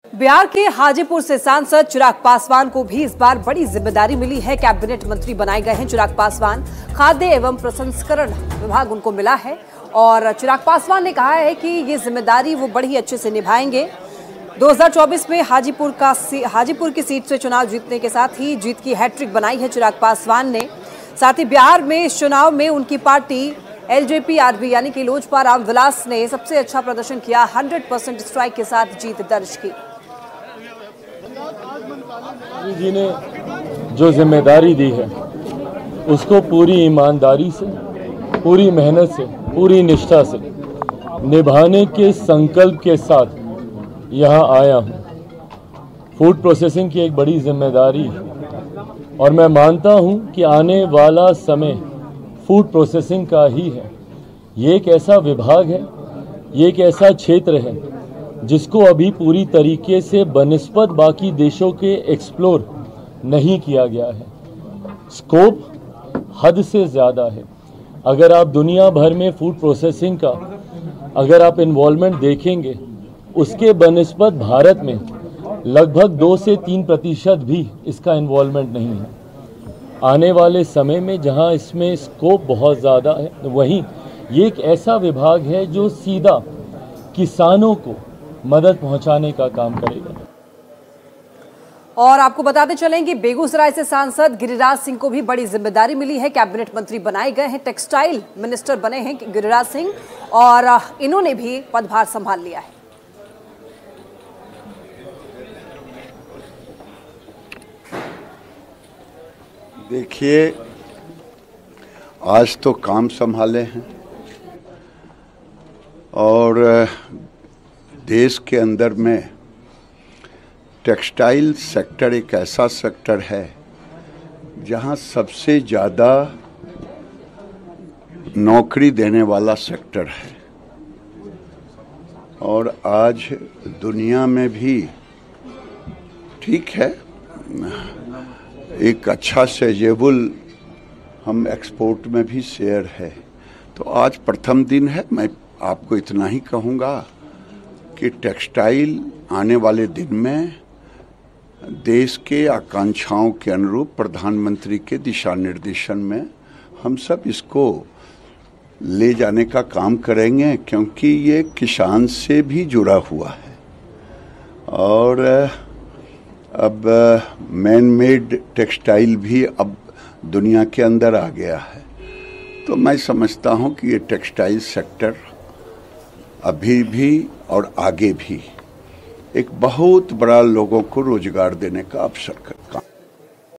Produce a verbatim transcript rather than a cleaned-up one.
बिहार के हाजीपुर से सांसद चिराग पासवान को भी इस बार बड़ी जिम्मेदारी मिली है। कैबिनेट मंत्री बनाए गए हैं चिराग पासवान। खाद्य एवं प्रसंस्करण विभाग उनको मिला है और चिराग पासवान ने कहा है कि ये जिम्मेदारी वो बड़ी अच्छे से निभाएंगे। दो हज़ार चौबीस में हाजीपुर का हाजीपुर की सीट से चुनाव जीतने के साथ ही जीत की हैट्रिक बनाई है चिराग पासवान ने। साथ ही बिहार में इस चुनाव में उनकी पार्टी एलजेपी आरबी यानी कि लोजपा रामविलास ने सबसे अच्छा प्रदर्शन किया। हंड्रेड परसेंट स्ट्राइक के साथ जीत दर्ज की। जी ने जो जिम्मेदारी दी है उसको पूरी ईमानदारी से, पूरी मेहनत से, पूरी निष्ठा से निभाने के संकल्प के साथ यहाँ आया हूँ। फूड प्रोसेसिंग की एक बड़ी जिम्मेदारी है और मैं मानता हूँ कि आने वाला समय फूड प्रोसेसिंग का ही है। ये एक ऐसा विभाग है, ये एक ऐसा क्षेत्र है जिसको अभी पूरी तरीके से बनिस्बत बाकी देशों के एक्सप्लोर नहीं किया गया है। स्कोप हद से ज़्यादा है। अगर आप दुनिया भर में फूड प्रोसेसिंग का अगर आप इन्वॉल्वमेंट देखेंगे, उसके बनिस्बत भारत में लगभग दो से तीन प्रतिशत भी इसका इन्वॉल्वमेंट नहीं है। आने वाले समय में जहां इसमें स्कोप बहुत ज़्यादा है, वहीं ये एक ऐसा विभाग है जो सीधा किसानों को मदद पहुंचाने का काम करेगा। और आपको बताते चलें कि बेगूसराय से सांसद गिरिराज सिंह को भी बड़ी जिम्मेदारी मिली है। कैबिनेट मंत्री बनाए गए हैं, टेक्सटाइल मिनिस्टर बने हैं गिरिराज सिंह और इन्होंने भी पदभार संभाल लिया है। देखिए, आज तो काम संभाले हैं और देश के अंदर में टेक्सटाइल सेक्टर एक ऐसा सेक्टर है जहां सबसे ज़्यादा नौकरी देने वाला सेक्टर है और आज दुनिया में भी ठीक है एक अच्छा सेजेबल हम एक्सपोर्ट में भी शेयर है। तो आज प्रथम दिन है। मैं आपको इतना ही कहूँगा कि टेक्सटाइल आने वाले दिन में देश के आकांक्षाओं के अनुरूप प्रधानमंत्री के दिशा निर्देशन में हम सब इसको ले जाने का काम करेंगे, क्योंकि ये किसान से भी जुड़ा हुआ है और अब मैन मेड टेक्सटाइल भी अब दुनिया के अंदर आ गया है। तो मैं समझता हूँ कि ये टेक्सटाइल सेक्टर अभी भी और आगे भी एक बहुत बड़ा लोगों को रोजगार देने का अवसर का